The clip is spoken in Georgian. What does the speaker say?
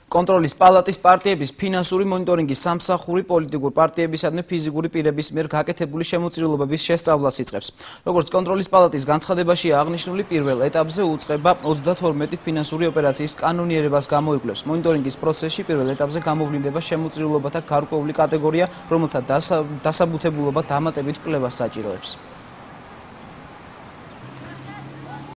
კონტროლის პალატის პარტიების ფინანსური მონიტორინგის სამსახური პოლიტიკურ პარტიებისადმი ფიზიკური პირების მიერ გაკეთებული შემოწირულობების შესწავლას იწყებს. Როგორც კონტროლის პალატის განცხადებაშია აღნიშნული, პირველ ეტაპზე უწყება 32 ფინანსური ოპერაციის კანონიერებას გამოიკვლევს. მონიტორინგის პროცესში პირველ ეტაპზე გამოვლინდება შემოწირულობათა გარკვეული კატეგორია, რომელთა დასაბუთებულობა დამატებით კვლევას საჭიროებს.